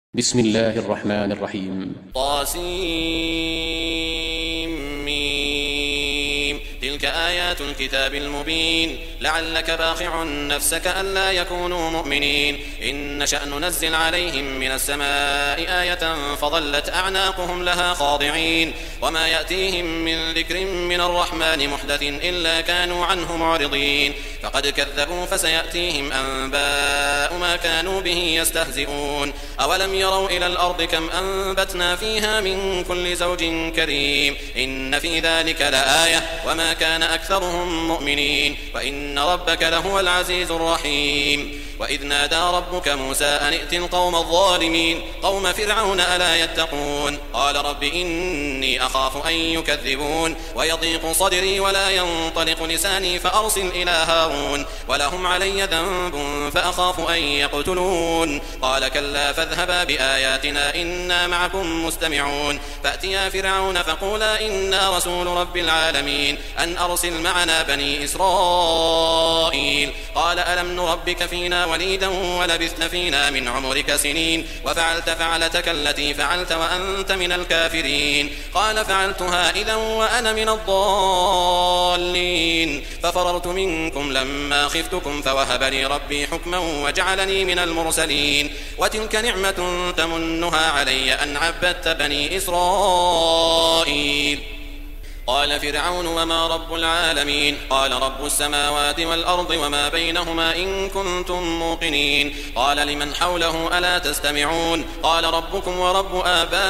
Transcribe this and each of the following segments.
بسم الله الرحمن الرحيم. طاسيم. تلك آيات الكتاب المبين. لعلك باخع نفسك ألا يكونوا مؤمنين. إن نشأ ننزل عليهم من السماء آية فظلت أعناقهم لها خاضعين. وما يأتيهم من ذكر من الرحمن محدث إلا كانوا عنه معرضين. فقد كذبوا فسيأتيهم أنباء ما كانوا به يستهزئون. أولم يروا إلى الأرض كم أنبتنا فيها من كل زوج كريم. إن في ذلك لآية وما كان أكثرهم مؤمنين. وإن ربك لهو العزيز الرحيم. وإذ نادى ربك موسى أن ائت القوم الظالمين قوم فرعون ألا يتقون. قال رب إني أخاف أن يكذبون ويضيق صدري ولا ينطلق لساني فأرسل إلى هارون ولهم علي ذنب فأخاف أن يقتلون. قال كلا فاذهبا بآياتنا إنا معكم مستمعون. فأتيا فرعون فقولا إنا رسول رب العالمين أن أرسل معنا بني إسرائيل. قال ألم نربك فينا وليدا ولبثت فينا من عمرك سنين وفعلت فعلتك التي فعلت وأنت من الكافرين. قال فعلتها إذا وأنا من الضالين. ففررت منكم لما خفتكم فوهب لي ربي حكما وجعلني من المرسلين. وتلك نعمة تمنها علي أن عبدت بني إسرائيل. قال فرعون وما رب العالمين. قال رب السماوات والأرض وما بينهما إن كنتم موقنين. قال لمن حوله ألا تستمعون. قال ربكم ورب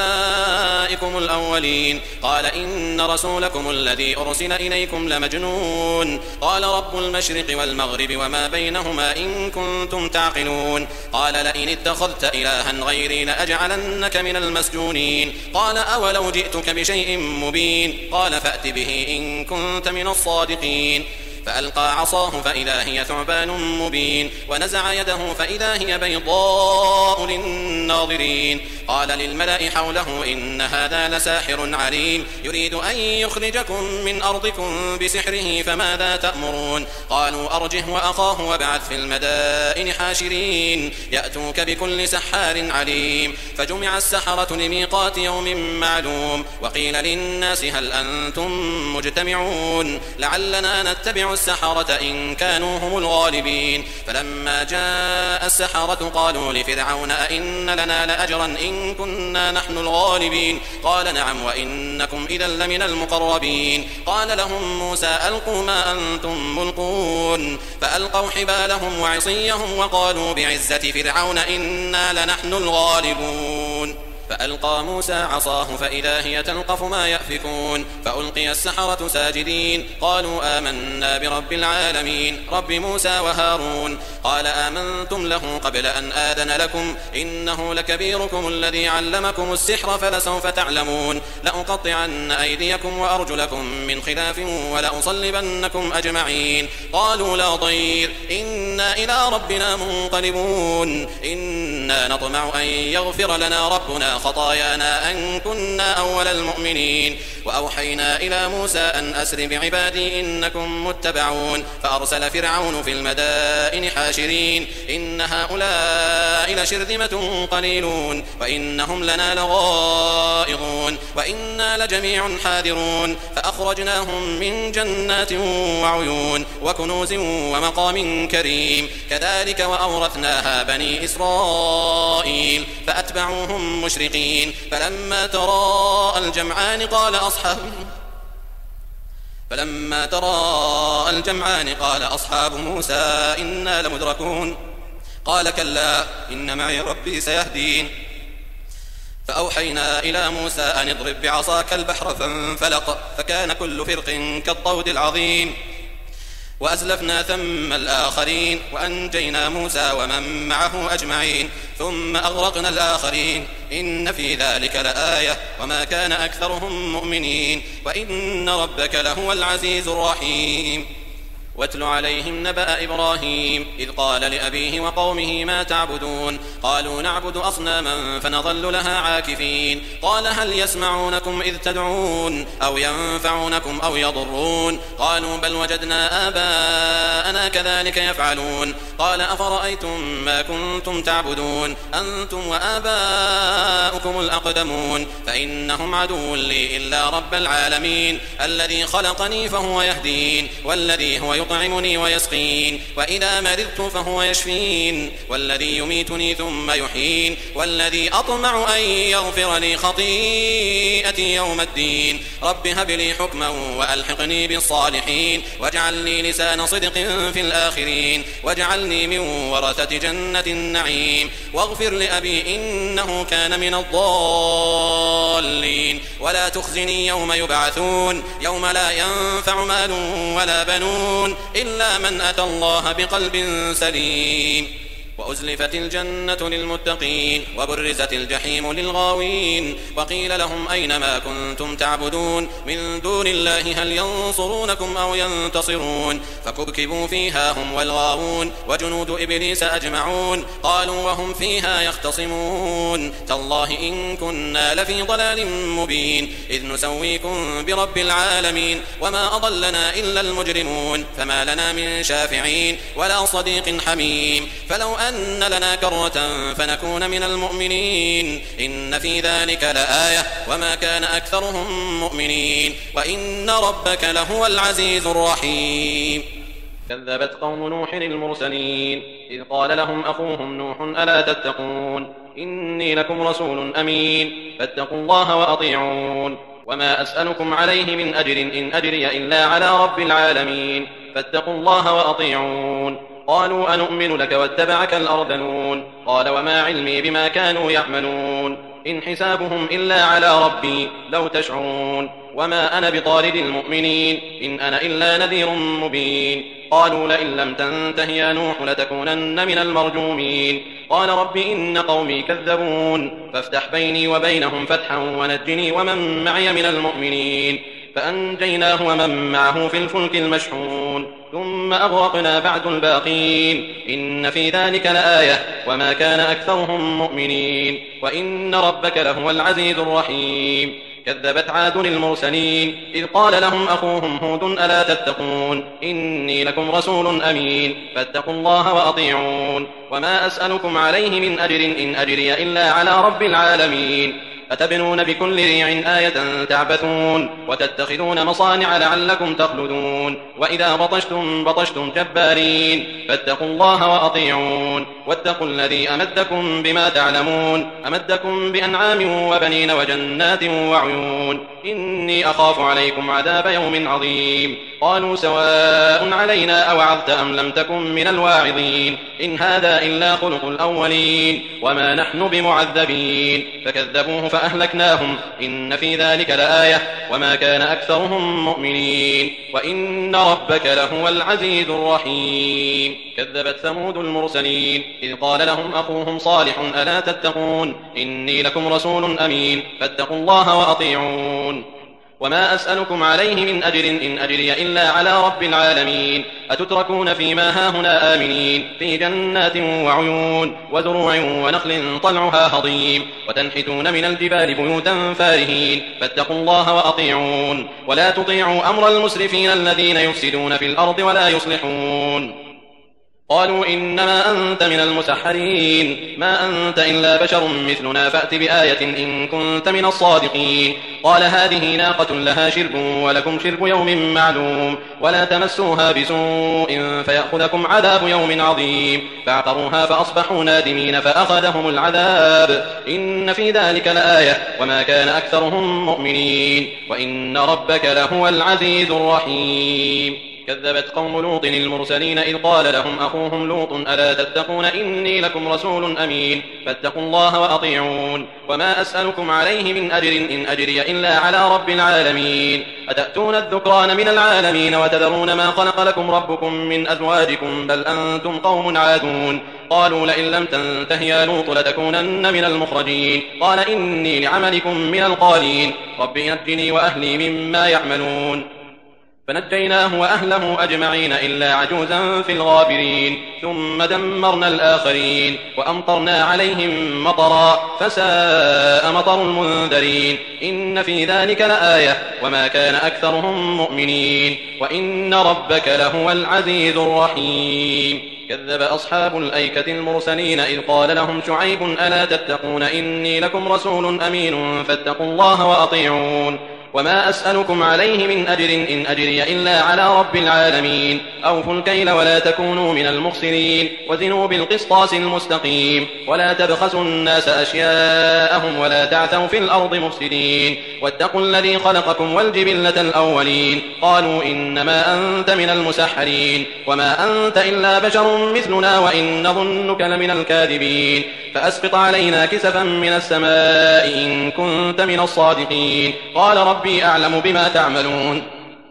آبائكم الأولين. قال إن رسولكم الذي أرسل إليكم لمجنون. قال رب المشرق والمغرب وما بينهما إن كنتم تعقلون. قال لئن اتخذت إلها غيري لأجعلنك من المسجونين. قال أولو جئتك بشيء مبين. قال فأت به إن كنت من الصادقين. فألقى عصاه فإذا هي ثعبان مبين. ونزع يده فإذا هي بيضاء للناظرين. قال للملأ حوله إن هذا لساحر عليم يريد أن يخرجكم من أرضكم بسحره فماذا تأمرون. قالوا أرجه وأخاه وابعث في المدائن حاشرين يأتوك بكل سحار عليم. فجمع السحرة لميقات يوم معلوم. وقيل للناس هل أنتم مجتمعون لعلنا نتبع السحرة إن كانوا هم الغالبين. فلما جاء السحرة قالوا لفرعون أئن لنا لأجرا إن كنا نحن الغالبين. قال نعم وإنكم إذا لمن المقربين. قال لهم موسى ألقوا ما أنتم ملقون. فألقوا حبالهم وعصيهم وقالوا بعزة فرعون إنا لنحن الغالبون. فألقى موسى عصاه فإذا هي تلقف ما يأفكون. فألقي السحرة ساجدين قالوا آمنا برب العالمين رب موسى وهارون. قال آمنتم له قبل أن آذن لكم إنه لكبيركم الذي علمكم السحر فلسوف تعلمون. لأقطعن أيديكم وأرجلكم من خلاف ولأصلبنكم أجمعين. قالوا لا ضير إنا إلى ربنا منقلبون. إنا نطمع أن يغفر لنا ربنا خطايانا أن كنا أول المؤمنين. وأوحينا إلى موسى أن أسر بعبادي إنكم متبعون. فأرسل فرعون في المدائن حاشرين إن هؤلاء لشرذمة قليلون وإنهم لنا لغائظون وإنا لجميع حاذرون. فأخرجناهم من جنات وعيون وكنوز ومقام كريم. كذلك وأورثناها بني إسرائيل فأتبعوهم مشرقين. فلما تراءى الجمعان قال أصحاب موسى إنا لمدركون. قال كلا إن معي ربي سيهدين. فأوحينا إلى موسى أن اضرب بعصاك البحر فانفلق فكان كل فرق كالطود العظيم. وأزلفنا ثم الآخرين وأنجينا موسى ومن معه أجمعين ثم أغرقنا الآخرين. إن في ذلك لآية وما كان أكثرهم مؤمنين وإن ربك لهو العزيز الرحيم. واتل عليهم نبأ إبراهيم إذ قال لأبيه وقومه ما تعبدون قالوا نعبد أصناما فنظل لها عاكفين قال هل يسمعونكم إذ تدعون أو ينفعونكم أو يضرون قالوا بل وجدنا آباءنا كذلك يفعلون قال أفرأيتم ما كنتم تعبدون أنتم وآباؤكم الأقدمون فإنهم عدو لي إلا رب العالمين الذي خلقني فهو يهدين والذي هو يطعمني ويسقين وإذا مرضت فهو يشفين والذي يميتني ثم يحيين والذي أطمع أن يغفر لي خطيئتي يوم الدين رب هب لي حكما وألحقني بالصالحين واجعل لي لسان صدق في الآخرين واجعلني من ورثة جنة النعيم واغفر لأبي إنه كان من الضالين ولا تخزني يوم يبعثون يوم لا ينفع مال ولا بنون إلا من أتى الله بقلب سليم وأزلفت الجنة للمتقين وبرزت الجحيم للغاوين وقيل لهم أين ما كنتم تعبدون من دون الله هل ينصرونكم أو ينتصرون فكبكبوا فيها هم والغاوون وجنود إبليس أجمعون قالوا وهم فيها يختصمون تالله إن كنا لفي ضلال مبين إذ نسويكم برب العالمين وما أضلنا إلا المجرمون فما لنا من شافعين ولا صديق حميم فلو أن لنا كرة فنكون من المؤمنين إن في ذلك لآية وما كان أكثرهم مؤمنين وإن ربك لهو العزيز الرحيم كذبت قوم نوح المرسلين إذ قال لهم أخوهم نوح ألا تتقون إني لكم رسول أمين فاتقوا الله وأطيعون وما أسألكم عليه من أجر إن أجري إلا على رب العالمين فاتقوا الله وأطيعون قالوا أنؤمن لك واتبعك الأرذلون قال وما علمي بما كانوا يعملون إن حسابهم إلا على ربي لو تشعرون وما أنا بطارد المؤمنين إن أنا إلا نذير مبين قالوا لئن لم تنته يا نوح لتكونن من المرجومين قال رب إن قومي كذبون فافتح بيني وبينهم فتحا ونجني ومن معي من المؤمنين فأنجيناه ومن معه في الفلك المشحون ثم أغرقنا بعد الباقين إن في ذلك لآية وما كان أكثرهم مؤمنين وإن ربك لهو العزيز الرحيم كذبت عاد المرسلين إذ قال لهم أخوهم هود ألا تتقون إني لكم رسول أمين فاتقوا الله وأطيعون وما أسألكم عليه من أجر إن أجري إلا على رب العالمين أتبنون بكل ريع آية تعبثون وتتخذون مصانع لعلكم تخلدون وإذا بطشتم جبارين فاتقوا الله وأطيعون واتقوا الذي أمدكم بما تعلمون أمدكم بأنعام وبنين وجنات وعيون إني أخاف عليكم عذاب يوم عظيم قالوا سواء علينا أوعظت أم لم تكن من الواعظين إن هذا إلا خلق الأولين وما نحن بمعذبين فكذبوه فأهلكناهم إن في ذلك لآية وما كان أكثرهم مؤمنين وإن ربك لهو العزيز الرحيم كذبت ثمود المرسلين إذ قال لهم أخوهم صالح ألا تتقون إني لكم رسول أمين فاتقوا الله وأطيعون وما أسألكم عليه من أجر إن أجري إلا على رب العالمين أتتركون فيما هاهنا آمنين في جنات وعيون وزروع ونخل طلعها هضيم وتنحتون من الجبال بيوتا فارهين فاتقوا الله وأطيعون ولا تطيعوا أمر المسرفين الذين يفسدون في الأرض ولا يصلحون قالوا إنما أنت من المسحرين ما أنت إلا بشر مثلنا فأت بآية إن كنت من الصادقين قال هذه ناقة لها شرب ولكم شرب يوم معلوم ولا تمسوها بسوء فيأخذكم عذاب يوم عظيم فعقروها فأصبحوا نادمين فأخذهم العذاب إن في ذلك لآية وما كان أكثرهم مؤمنين وإن ربك لهو العزيز الرحيم كذبت قوم لوط المرسلين إذ قال لهم أخوهم لوط ألا تتقون إني لكم رسول أمين فاتقوا الله وأطيعون وما أسألكم عليه من أجر إن أجري إلا على رب العالمين أتأتون الذكران من العالمين وتذرون ما خلق لكم ربكم من أزواجكم بل أنتم قوم عادون قالوا لئن لم تنته يا لوط لتكونن من المخرجين قال إني لعملكم من القالين رب نجني وأهلي مما يعملون فنجيناه وأهله أجمعين إلا عجوزا في الغابرين ثم دمرنا الآخرين وأمطرنا عليهم مطرا فساء مطر المنذرين إن في ذلك لآية وما كان أكثرهم مؤمنين وإن ربك لهو العزيز الرحيم كذب أصحاب الأيكة المرسلين إذ قال لهم شعيب ألا تتقون إني لكم رسول أمين فاتقوا الله وأطيعون وما أسألكم عليه من أجر إن أجري إلا على رب العالمين أوفوا الكيل ولا تكونوا من المخسرين وزنوا بالقسطاس المستقيم ولا تبخسوا الناس أشياءهم ولا تعثوا في الأرض مفسدين واتقوا الذي خلقكم والجبلة الأولين قالوا إنما أنت من المسحرين وما أنت إلا بشر مثلنا وإن نظنك لمن الكاذبين فأسقط علينا كسفا من السماء إن كنت من الصادقين قال ربي أعلم بما تعملون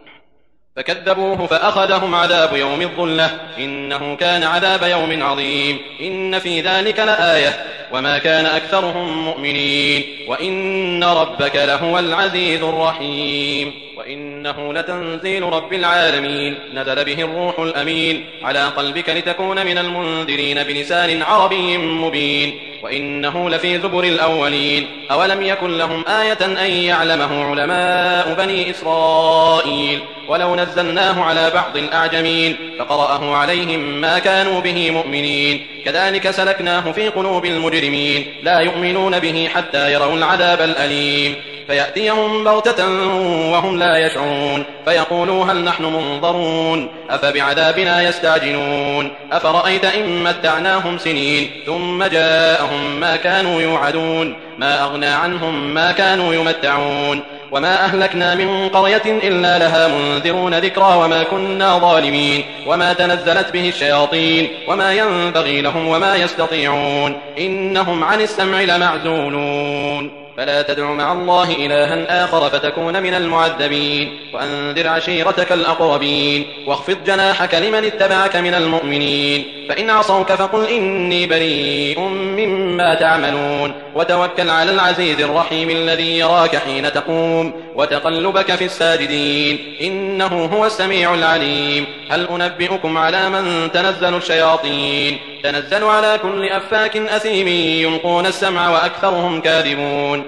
فكذبوه فأخذهم عذاب يوم الظلة إنه كان عذاب يوم عظيم إن في ذلك لآية وما كان أكثرهم مؤمنين وإن ربك لهو العزيز الرحيم وإنه لتنزيل رب العالمين نزل به الروح الأمين على قلبك لتكون من المنذرين بلسان عربي مبين وإنه لفي زبر الأولين أولم يكن لهم آية أن يعلمه علماء بني إسرائيل ولو نزلناه على بعض الأعجمين فقرأه عليهم ما كانوا به مؤمنين كذلك سلكناه في قلوب المجرمين لا يؤمنون به حتى يروا العذاب الأليم فيأتيهم بغتة وهم لا يشعرون فيقولوا هل نحن منظرون أفبعذابنا يستعجلون أفرأيت إن متعناهم سنين ثم جاءهم ما كانوا يوعدون ما أغنى عنهم ما كانوا يمتعون وما أهلكنا من قرية إلا لها منذرون ذكرى وما كنا ظالمين وما تنزلت به الشياطين وما ينبغي لهم وما يستطيعون إنهم عن السمع لمعزولون فلا تدع مع الله إلها آخر فتكون من المعذبين وأنذر عشيرتك الأقربين واخفض جناحك لمن اتبعك من المؤمنين فإن عصوك فقل إني بريء مما تعملون وتوكل على العزيز الرحيم الذي يراك حين تقوم وتقلبك في الساجدين إنه هو السميع العليم هل أنبئكم على من تنزل الشياطين تنزل على كل أفاك أثيم يلقون السمع وأكثرهم كاذبون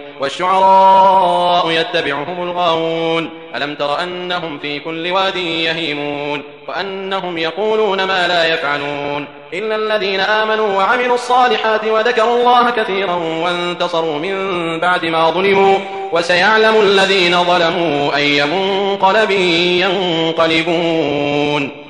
والشعراء يتبعهم الغاوون ألم تر أنهم في كل واد يهيمون وأنهم يقولون ما لا يفعلون إلا الذين آمنوا وعملوا الصالحات وذكروا الله كثيرا وانتصروا من بعد ما ظلموا وسيعلم الذين ظلموا أي منقلب ينقلبون